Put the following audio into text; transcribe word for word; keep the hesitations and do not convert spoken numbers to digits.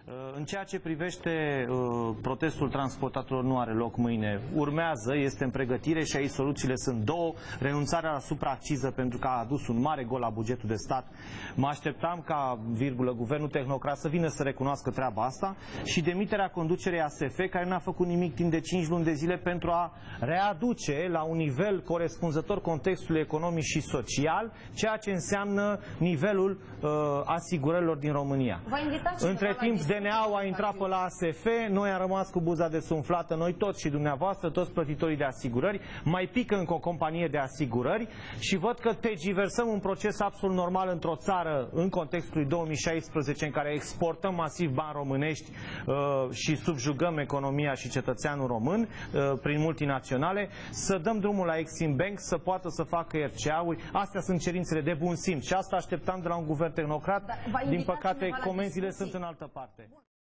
În ceea ce privește uh, protestul transportatorilor, nu are loc mâine. Urmează, este în pregătire și aici soluțiile sunt două. Renunțarea la supraacciză, pentru că a adus un mare gol la bugetul de stat. Mă așteptam ca, virgulă, guvernul tehnocrat să vină să recunoască treaba asta, și demiterea conducerii A S F, care n-a făcut nimic timp de cinci luni de zile pentru a readuce la un nivel corespunzător contextului economic și social ceea ce înseamnă nivelul uh, asigurărilor din România. Între timp, D N A-ul a intrat pe la A S F, noi am rămas cu buza desumflată, noi toți și dumneavoastră, toți plătitorii de asigurări, mai pică încă o companie de asigurări și văd că tergiversăm un proces absolut normal într-o țară, în contextul lui două mii șaisprezece, în care exportăm masiv bani românești uh, și subjugăm economia și cetățeanul român uh, prin multinaționale, să dăm drumul la Exim Bank să poată să facă R C A-uri. Astea sunt cerințele de bun simț și asta așteptam de la un guvern tehnocrat. Din păcate, comenzile sunt în altă parte.